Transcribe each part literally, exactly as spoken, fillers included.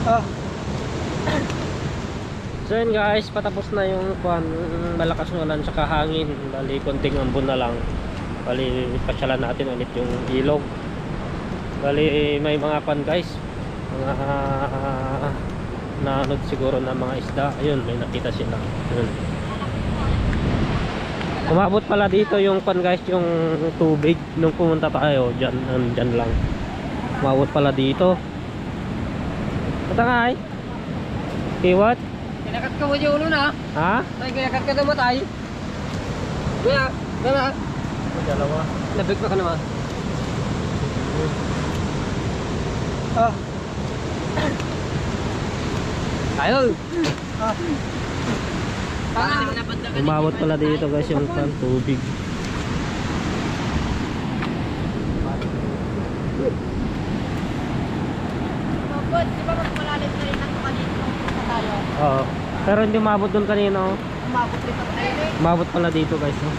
Ah. So yun guys, patapos na yung kuan, malakas ng ulan saka hangin. Bali konting ambon na lang. Bali pasyalan natin ulit yung ilog. Bali may mga kuan guys, mga uh, naanod siguro na mga isda. Ayun, may nakita sila. Ayun. Umabot pala dito yung kuan guys, yung tubig nung pumunta tayo diyan, diyan lang. Umabot pala dito. Patangay. Kiwat. Kinakat ka mo yung ulo na. Ha? Ay, kinakat ka na matay. Kaya, kaya. Dalawa. Nabig pa ka naman. Ah. Ayun. Ah. Umabot pala dito guys yung pan tubig. Mabot, di ba mas malalim na rin ako kanina sa tayo? Oo. Pero hindi umabot doon kanina. Oh. Umabot dito sa tayo eh. Umabot pala dito guys. Oh.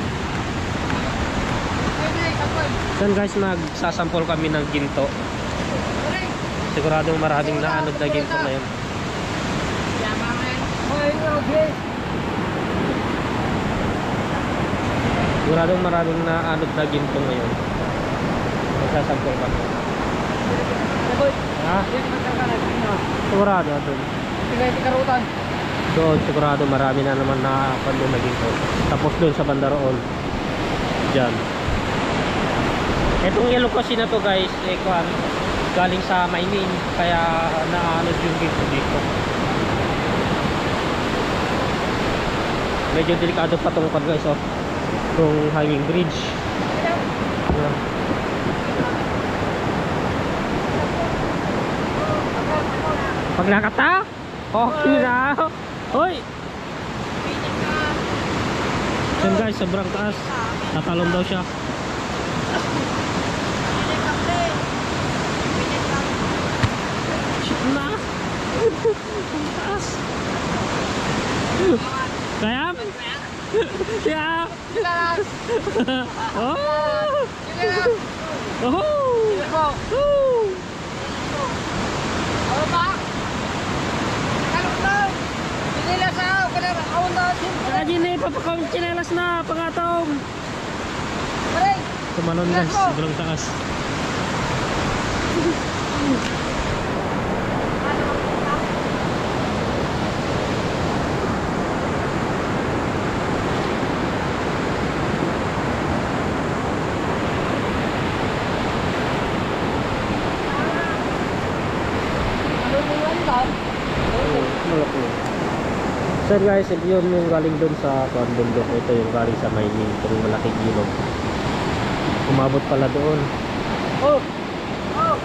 Then guys, magsasampol kami ng ginto. Siguradong maraming naanod na ginto na yun. Siguradong maraming naanod na ginto ngayon. Magsasampol kami. Ha? Sigurado doon. Doon sigurado marami na naman na pando na ginto. Tapos doon sa bandaroon. Diyan. Itong yellow kasi na to guys, eh, kuan, galing sa mining, kaya naanod yung ginto dito. Medyo delikado pa tong kuan guys, oh. Itong hanging bridge. Yeah. Pag nakata, okay na. Hoy! Yan guys, sobrang taas. Tatalon daw siya. Shit na. Taas. Kaya? Yeah. Oh. Oh. Oh. Ano ba? Kalok na! Pinilas ako! Kailangan ako na! Kaji na ipapakawin chinelas na pangatong. Maray! Tumalon guys, sobrang taas. So guys, yun yung galing dun sa bundok. Ito yung galing sa mining. Itong malaking ilog. Umabot pala doon. Oh! Oh!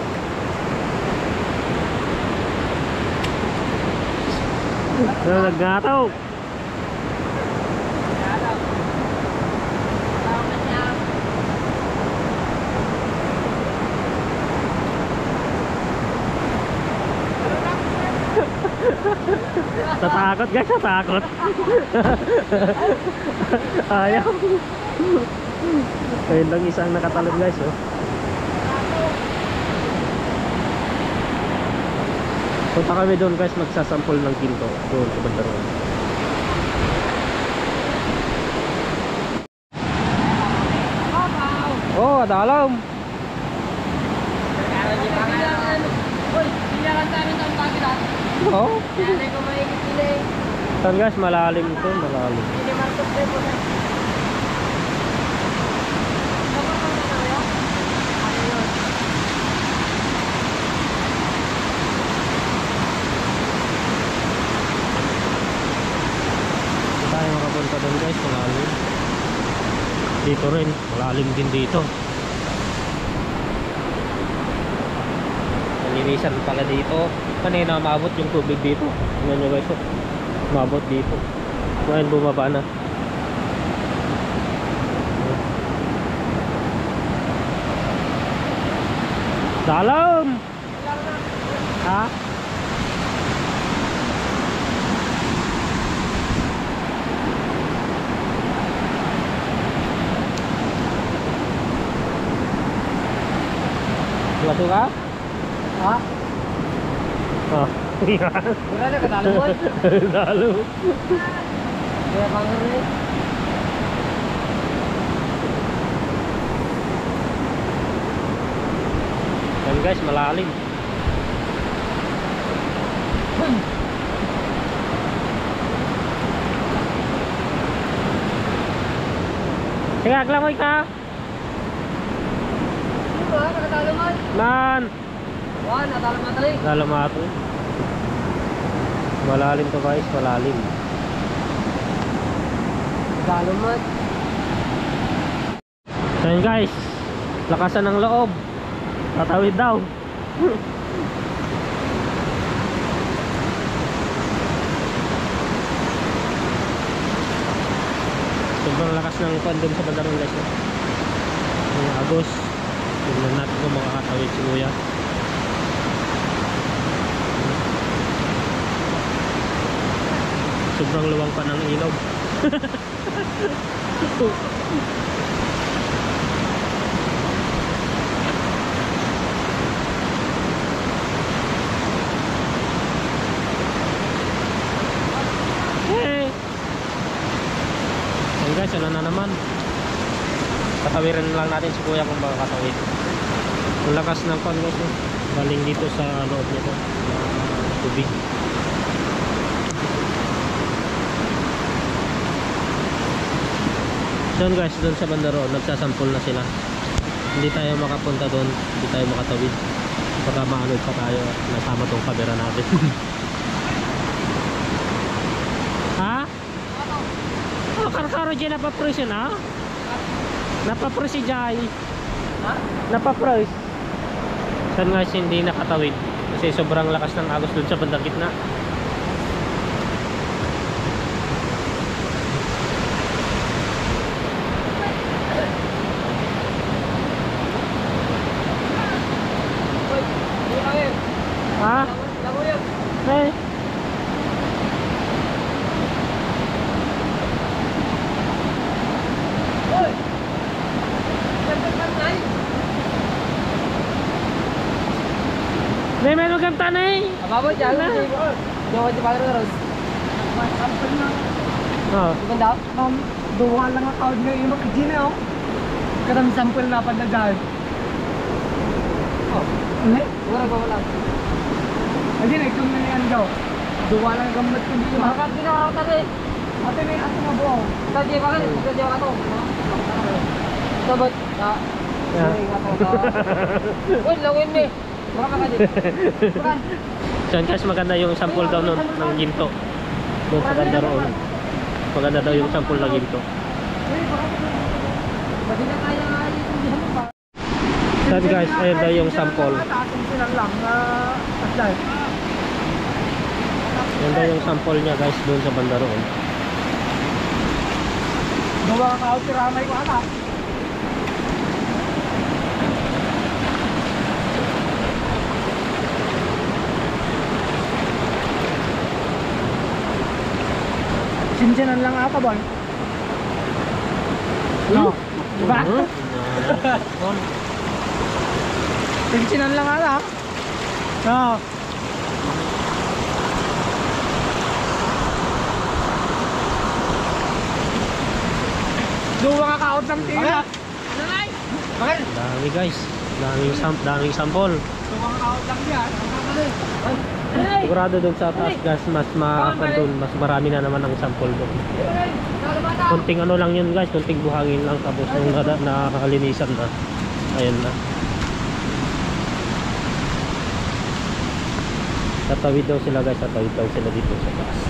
So, nagnataw. Tatakot guys, tatakot. Ayaw. Ayun lang isang nakatalon guys, oh. Punta kami doon guys, magsasampol ng ginto doon sa bandaron. Oh, dalam. Oh. Saan guys, malalim to, malalim. Tayo makapunta doon guys, malalim. Dito rin, malalim din dito. Nalinisan pala dito. Kanina maabot yung tubig dito. Tingnan nyo guys, maabot dito. Ngayon bumaba na. Dalam! Ha? Masuk ka? Ha? Oh, yan. Wala na, katalo mo. Dalo. Kaya pang rin. Yan guys, malalim. Sige, aglangoy ka. Diba, nakatalo mo. Man. Wala, natalo mo tali. Dalo mato. Malalim to guys, malalim. Natalo mo. Yan guys, lakasan ng loob. Tatawid daw. Sobrang lakas ng kondom sa bandarong guys. Eh. Yung agos. Tignan natin kung makakatawid si Kuya. Sobrang luwang pa ng ilog. Hey! Ayun guys, wala na naman. Katawirin lang natin si Kuya kung makakatawid. Ang lakas ng kon guys, eh. Galing dito sa loob nito na tubig. Doon guys, doon sa bandaroon, nagsasampol na sila. Hindi tayo makapunta doon, hindi tayo makatawid. Baka maanood pa tayo, nasama tong camera natin. Ha? Oh, karkaro dyan napapres yun ha? Napapres si Jai. Ha? Napapres. Saan guys hindi nakatawid? Kasi sobrang lakas ng agos doon sa bandang gitna. Ha? Lago yun. Eh? Uy! Pantay-pantay. May meron kang tanay. Ababo, dyan. Jawa di Padre Ros. Sampel na. Oh. Ganda? Ma'am, duwa lang ang account nga yung makikina oh. Kadang sampel na pa na dyan. Oh. Hindi? Wala ba wala? Hindi na, ikaw na yan daw. Duwa lang gamot ko dito. Bakit pinakakata rin? Ate may ato na buo. Tadi bakit? Tadi ako ito. Sabat. Yeah. Uy, lawin mo eh. Baka ka din. Bukan. Saan guys maganda yung sample daw nun, ng ginto. Doon sa ganda roon. Maganda daw yung sample ng ginto. Uy, baka ka din. Pwede na kaya nga yung pa. Saan guys, ayun daw yung sample. Atin lang na aslay. Yan daw yung sample niya guys doon sa banda roon. Gawa ka ako tiramay ko anak. Sinsinan lang ata bon. No. Diba? Sinsinan lang ata. No. Duwa ka kaot ng tira. Nanay! Bakit? Dami guys. Daming sam daming sample. Duwa ka kaot lang yan. Nanay! Sigurado doon sa taas guys, mas makakad doon, mas marami na naman ang sample doon. Kunting ano lang yun guys, kunting buhangin lang tapos yung nada- nakakalinisan na. Ayun na. Tatawid daw sila guys, tatawid daw sila dito sa taas.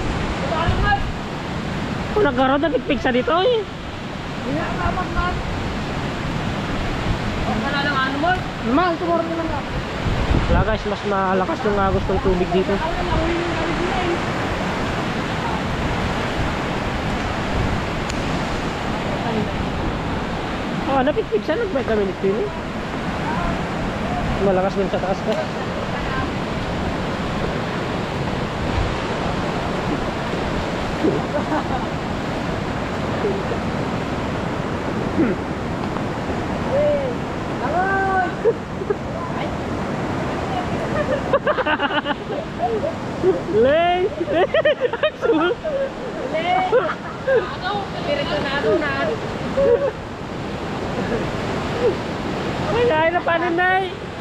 Oh, nagkaroon na pigpig sa dito eh. Inaamag man. Huwag ka na lang ano mo. Mal, tumorong naman ka. Wala guys, mas malakas yung agos ng tubig dito. Oh, napigpig siya, nagbay kami nito yun eh. Malakas dun sa taas ka. Lay! Axel! Ano? Direktonado na. Ay, ay na paninay!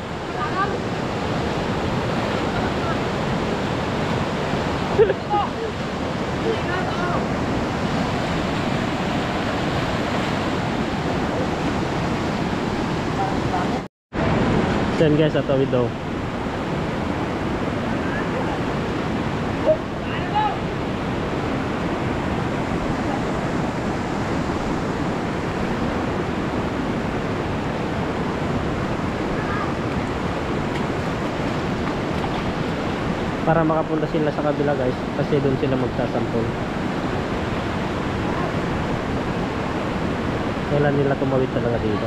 Yan guys, atawid daw. Para makapunta sila sa kabila guys, kasi doon sila magsasampol. Kailan nila tumawid talaga dito.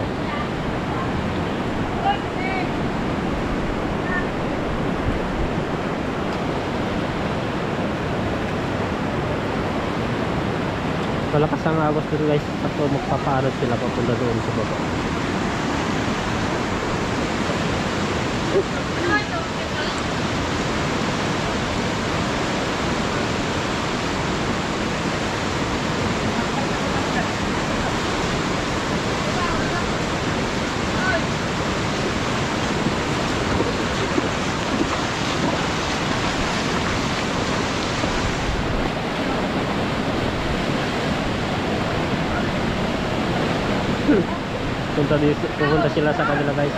Malakas ang agos dun guys, at magpapaarad sila papunta doon sa baba. Punta, dito, pupunta sila sa kanila guys.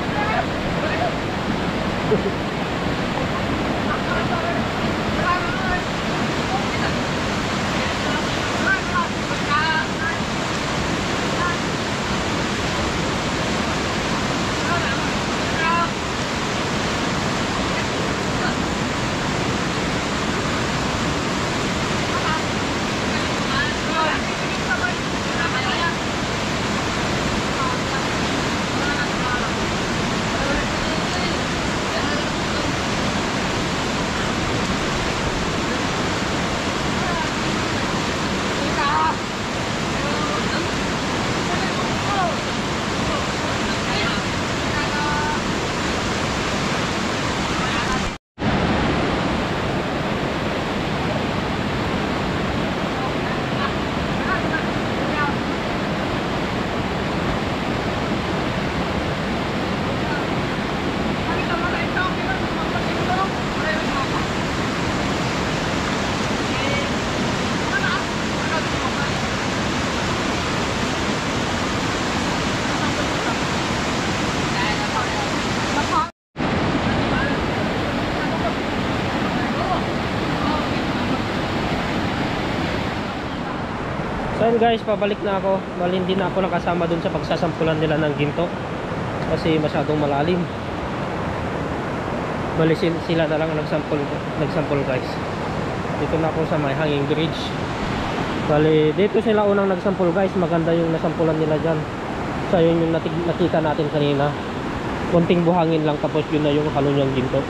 So yun guys, pabalik na ako. Bali hindi na ako nakasama dun sa pagsasampulan nila ng ginto kasi masyadong malalim. Bali sila na lang nagsampul, nagsampul guys. Dito na ako sa may hanging bridge. Bali dito sila unang nagsampul guys. Maganda yung nasampulan nila dyan. So yun yung natig, nakita natin kanina. Konting buhangin lang tapos yun na yung halo niyang ginto.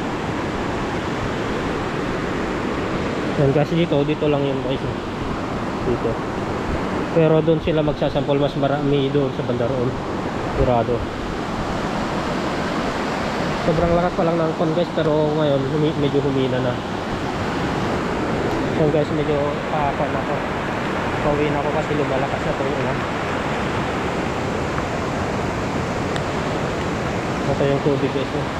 Yan guys, dito, dito lang yun guys. Dito. Pero doon sila magsasampol, mas marami doon sa bandaroon. Sigurado. Sobrang lakas pa lang ng kon guys, pero ngayon humi, medyo humina na. So guys, medyo pakakon na ako. Pauwi na ako kasi lumalakas na itong ulan. Ito yung tubig guys. Eh.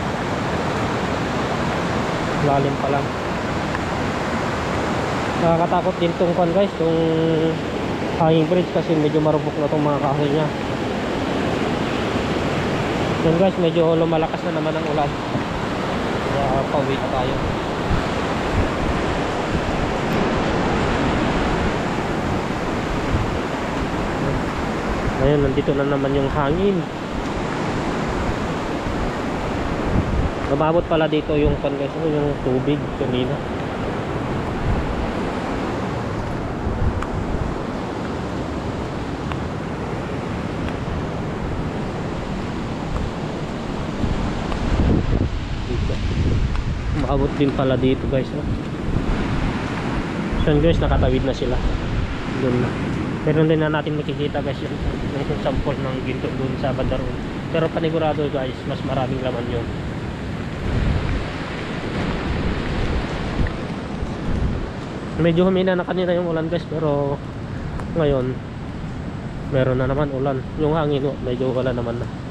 Lalim pa lang. Nakakatakot din itong kon guys, itong hanging bridge kasi medyo marupok na itong mga kahoy nya. Yan guys, medyo lumalakas na naman ang ulan. Kaya pauwi na tayo. Ngayon, nandito na naman yung hangin. Lumabot pala dito yung kon guys, yung tubig kanina. Abot din pala dito guys, no? So guys, nakatawid na sila doon na. Pero hindi na natin makikita guys yung, yung sample ng ginto doon sa bandaroon. Pero panigurado guys, mas maraming laman yun. Medyo humina na kanina yung ulan guys, pero ngayon meron na naman ulan. Yung hangin medyo wala naman na.